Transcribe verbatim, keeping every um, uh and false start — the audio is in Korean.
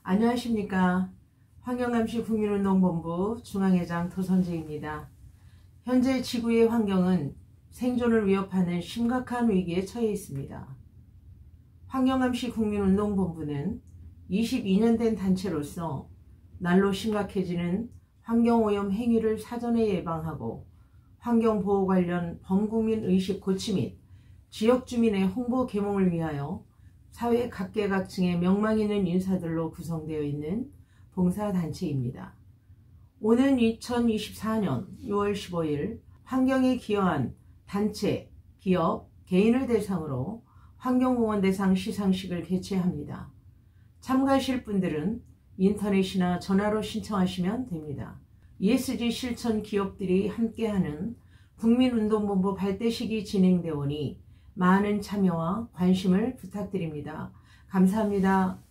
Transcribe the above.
안녕하십니까. 환경감시 국민운동본부 중앙회장 토선재입니다. 현재 지구의 환경은 생존을 위협하는 심각한 위기에 처해 있습니다. 환경감시 국민운동본부는 이십이 년 된 단체로서 날로 심각해지는 환경오염 행위를 사전에 예방하고 환경보호 관련 범국민 의식 고취 및 지역주민의 홍보 계몽을 위하여 사회 각계각층의 명망 있는 인사들로 구성되어 있는 봉사단체입니다. 오는 이천이십사 년 유월 십오일 환경에 기여한 단체, 기업, 개인을 대상으로 환경공헌 대상 시상식을 개최합니다. 참가하실 분들은 인터넷이나 전화로 신청하시면 됩니다. 이에스지 실천 기업들이 함께하는 국민운동본부 발대식이 진행되오니 많은 참여와 관심을 부탁드립니다. 감사합니다.